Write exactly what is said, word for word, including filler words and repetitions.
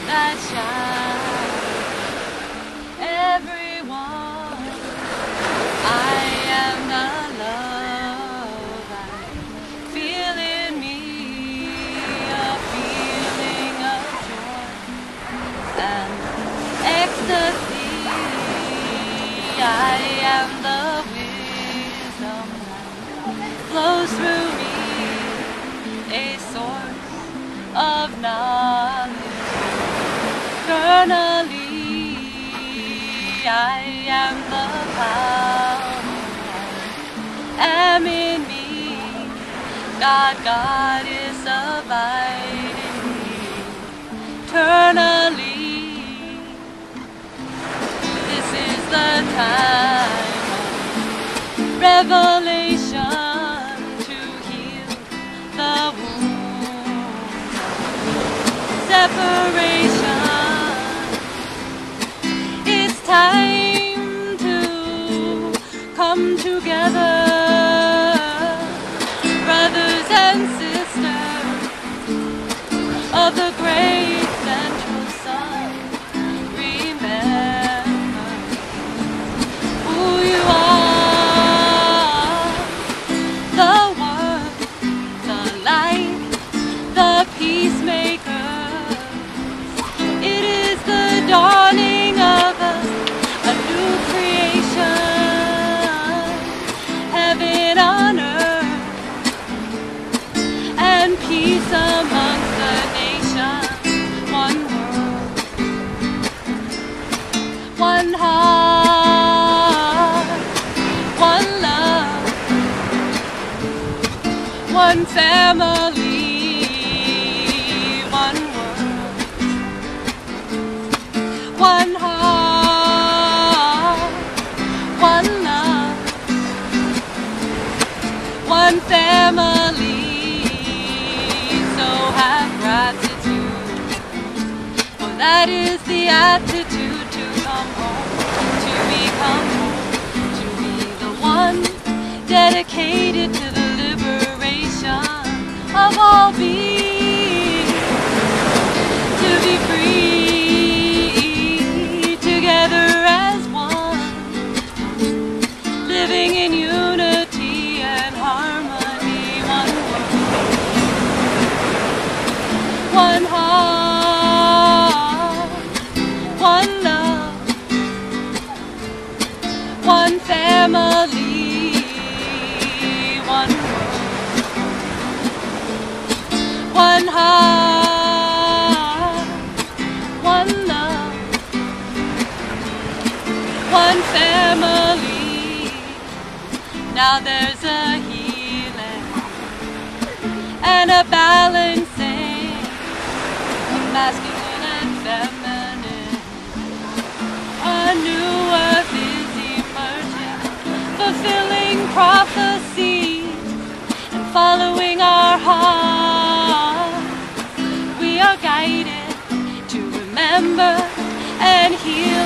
that shine. Everyone, I am the love I feel in me, a feeling of joy and ecstasy. I am the wisdom that flows through me, a source of knowledge. Eternally, I am the power, I am in me. God, God is abiding me. Eternally, this is the time of revelation to heal the wound, separation. It's time to come together, brothers and sisters of the great central sun. Remember who you are, the word, the light, the peacemaker. It is the dawning of a, a new creation, heaven on earth, and peace amongst the nations. One world, one heart, one love, one family, one world, one heart, one love, one family. So have gratitude, for that is the attitude to come home, to become home, to be the one dedicated to the liberation of all beings, to be free together as one, living in unity and harmony. One world, one heart, one love, one family, one world, one heart, one love, one family. Now there's a healing and a balancing of masculine and feminine. A new earth is emerging, fulfilling prophecies and following our heart. We are guided to remember and heal